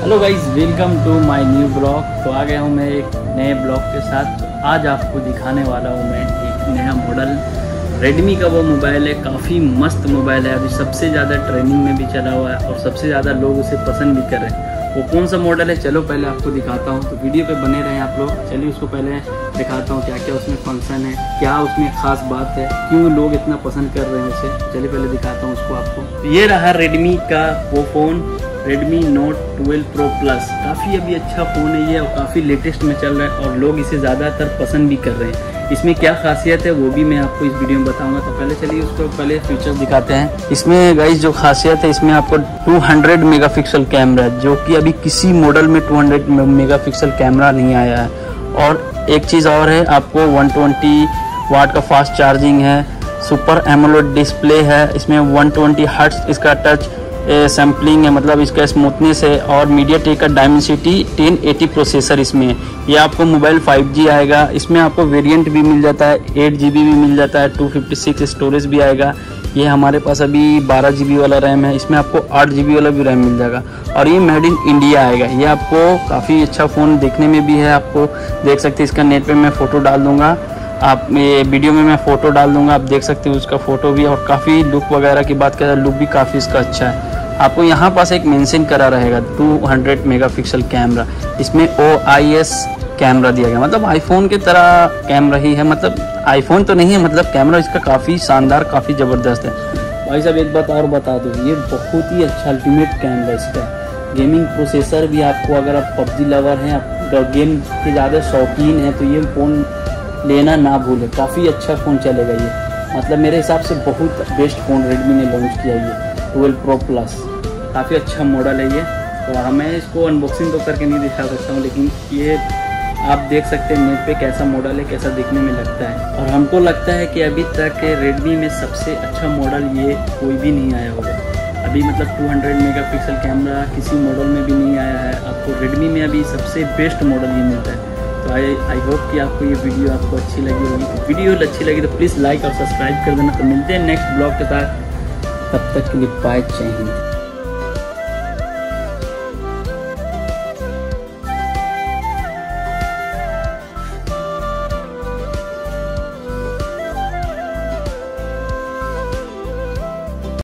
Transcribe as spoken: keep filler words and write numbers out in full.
Hello guys, welcome to my new blog. तो आ गया हूँ मैं एक नए ब्लॉग के साथ। तो आज आपको दिखाने वाला हूँ मैं एक नया मॉडल रेडमी का। वो मोबाइल है, काफ़ी मस्त मोबाइल है, अभी सबसे ज़्यादा ट्रेंडिंग में भी चला हुआ है और सबसे ज़्यादा लोग उसे पसंद भी कर रहे हैं। वो कौन सा मॉडल है, चलो पहले आपको दिखाता हूँ। तो वीडियो पे बने रहें आप लोग। चलिए उसको पहले दिखाता हूँ क्या क्या उसमें फंक्शन है, क्या उसमें खास बात है, क्यों लोग इतना पसंद कर रहे हैं उसे। चलिए पहले दिखाता हूँ उसको आपको। ये रहा रेडमी का वो phone, Redmi note twelve pro plus. काफ़ी अभी अच्छा फ़ोन है ये और काफ़ी लेटेस्ट में चल रहा है और लोग इसे ज़्यादातर पसंद भी कर रहे हैं। इसमें क्या खासियत है वो भी मैं आपको इस वीडियो में बताऊंगा। तो पहले चलिए उसको पहले फीचर्स दिखाते हैं। इसमें गाइस जो खासियत है, इसमें आपको टू हंड्रेड मेगापिक्सल कैमरा है, जो कि अभी किसी मॉडल में टू हंड्रेड मेगापिक्सल कैमरा नहीं आया है। और एक चीज़ और है, आपको वन ट्वेंटी वाट का फास्ट चार्जिंग है, सुपर एमोलेड डिस्प्ले है, इसमें वन ट्वेंटी हर्ट्ज इसका टच सैम्पलिंग है, मतलब इसका स्मूथनेस है, और मीडियाटेक का डायमेंसिटी टेन एटी प्रोसेसर इसमें है। ये आपको मोबाइल फाइव जी आएगा। इसमें आपको वेरिएंट भी मिल जाता है, एट जी बी भी मिल जाता है, टू फिफ्टी सिक्स स्टोरेज भी आएगा। ये हमारे पास अभी बारह जी बी वाला रैम है, इसमें आपको आठ जी बी वाला भी रैम मिल जाएगा और ये मेड इन इंडिया आएगा। ये आपको काफ़ी अच्छा फ़ोन देखने में भी है, आपको देख सकते हैं। इसका नेट पर मैं फ़ोटो डाल दूँगा, आप ये वीडियो में मैं फ़ोटो डाल दूंगा, आप देख सकते हो उसका फ़ोटो भी। और काफ़ी लुक वगैरह की बात करें, लुक भी काफ़ी इसका अच्छा है। आपको यहाँ पास एक मेंशन करा रहेगा टू हंड्रेड मेगापिक्सल कैमरा। इसमें ओ आई एस कैमरा दिया गया, मतलब आईफोन की तरह कैमरा ही है। मतलब आईफोन तो नहीं है, मतलब कैमरा इसका काफ़ी शानदार, काफ़ी ज़बरदस्त है। भाई साहब एक बात और बता दूँ, ये बहुत ही अच्छा अल्टीमेट कैमरा इसका। गेमिंग प्रोसेसर भी आपको, अगर आप पबजी लवर हैं, आप गेम के ज़्यादा शौकीन हैं, तो ये फ़ोन लेना ना भूलें। काफ़ी अच्छा फ़ोन चलेगा ये, मतलब मेरे हिसाब से बहुत बेस्ट फ़ोन रेडमी ने लॉन्च किया ये ट्वेल्व प्रो प्लस। काफ़ी अच्छा मॉडल है ये। तो मैं इसको अनबॉक्सिंग तो करके नहीं दिखा सकता हूँ, लेकिन ये आप देख सकते हैं नेट पे कैसा मॉडल है, कैसा दिखने में लगता है। और हमको लगता है कि अभी तक रेडमी में सबसे अच्छा मॉडल ये कोई भी नहीं आया होगा अभी। मतलब टू हंड्रेड मेगापिक्सल कैमरा किसी मॉडल में भी नहीं आया है। आपको रेडमी में अभी सबसे बेस्ट मॉडल ये मिलता है। तो आई आई होप कि आपको ये वीडियो आपको अच्छी लगी होगी। तो वीडियो अच्छी लगी तो प्लीज़ लाइक और सब्सक्राइब कर देना। तो मिलते हैं नेक्स्ट ब्लॉग के साथ, तब तक के लिए बाय, जय हिंद।